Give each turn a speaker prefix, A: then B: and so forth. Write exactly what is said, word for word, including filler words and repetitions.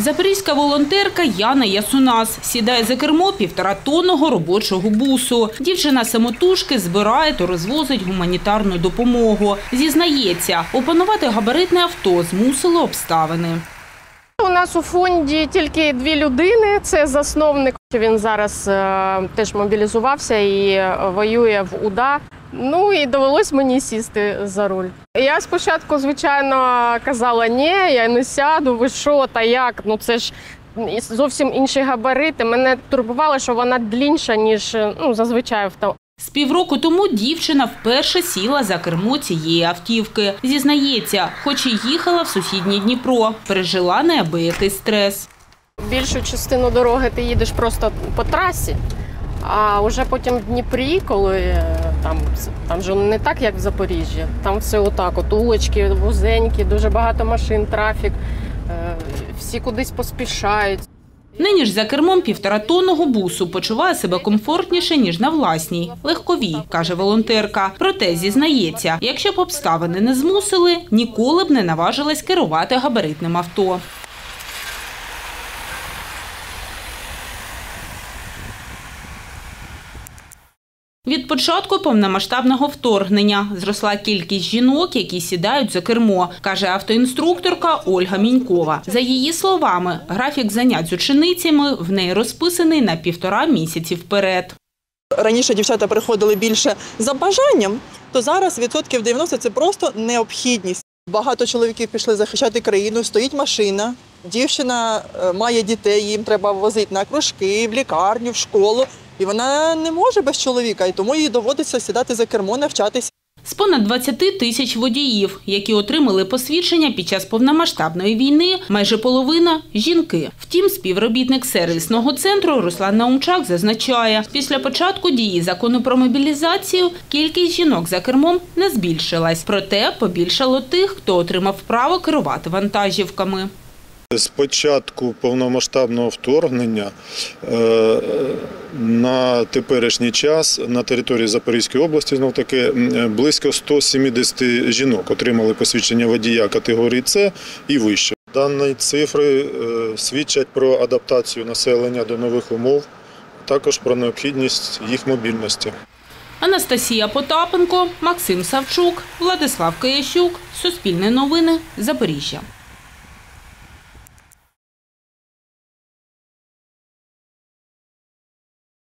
A: Запорізька волонтерка Яна Ясунас сідає за кермо півторатонного робочого бусу. Дівчина самотужки збирає та розвозить гуманітарну допомогу. Зізнається, опанувати габаритне авто змусили обставини.
B: У нас у фонді тільки дві людини. Це засновник. Він зараз е, теж мобілізувався і воює в УДА. Ну і довелось мені сісти за руль. Я спочатку, звичайно, казала, ні, я не сяду, ви що, та як? Ну це ж зовсім інші габарити. Мене турбувало, що вона длінша, ніж ну, зазвичай авто.
A: З півроку тому дівчина вперше сіла за кермо цієї автівки. Зізнається, хоч і їхала в сусіднє Дніпро, пережила неабиякий стрес.
B: Більшу частину дороги ти їдеш просто по трасі, а вже потім в Дніпрі, коли там, там же не так, як в Запоріжжі, там все отак, от улочки вузенькі, дуже багато машин, трафік, всі кудись поспішають.
A: Нині ж за кермом півторатонного бусу почуває себе комфортніше, ніж на власній, легковій, каже волонтерка. Проте, зізнається, якщо б обставини не змусили, ніколи б не наважилась керувати габаритним авто. Від початку повномасштабного вторгнення зросла кількість жінок, які сідають за кермо, каже автоінструкторка Ольга Мінькова. За її словами, графік занять з ученицями в неї розписаний на півтора місяці вперед.
C: Раніше дівчата приходили більше за бажанням, то зараз відсотків дев'яносто – це просто необхідність. Багато чоловіків пішли захищати країну, стоїть машина, дівчина має дітей, їм треба возити на кружки, в лікарню, в школу. І вона не може без чоловіка, і тому їй доводиться сідати за кермо, навчатися.
A: З понад двадцяти тисяч водіїв, які отримали посвідчення під час повномасштабної війни, майже половина – жінки. Втім, співробітник сервісного центру Руслан Наумчак зазначає, після початку дії закону про мобілізацію кількість жінок за кермом не збільшилась. Проте побільшало тих, хто отримав право керувати вантажівками.
D: З початку повномасштабного вторгнення на теперішній час на території Запорізької області знов-таки близько ста сімдесяти жінок отримали посвідчення водія категорії С і вище. Дані цифри свідчать про адаптацію населення до нових умов, також про необхідність їх мобільності.
A: Анастасія Потапенко, Максим Савчук, Владислав Киящук, Суспільне новини, Запоріжжя.